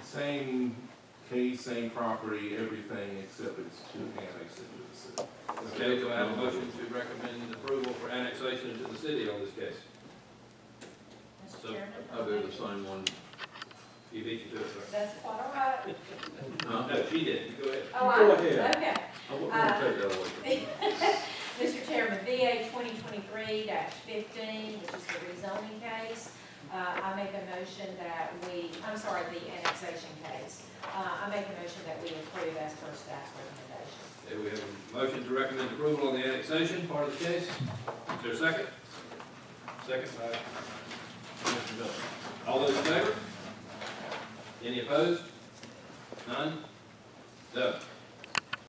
Same case, same property, everything except it's to annex it to the city. Okay, do I have a motion to recommend approval for annexation into the city on this case? Mr. So, Chairman? I'll do the same one. You beat you to it, sir. That's quite all right. No, she did. You go ahead. Oh, Go ahead. Okay. I wouldn't want to take that away. Mr. Chairman, VA 2023-15, which is the rezoning case, I make a motion that we, I'm sorry, the annexation case. I make a motion that we approve as per staff's recommendation. Okay, we have a motion to recommend approval on the annexation part of the case. Is there a second? Second by Mr. Miller. All those in favor? Any opposed? None? Done.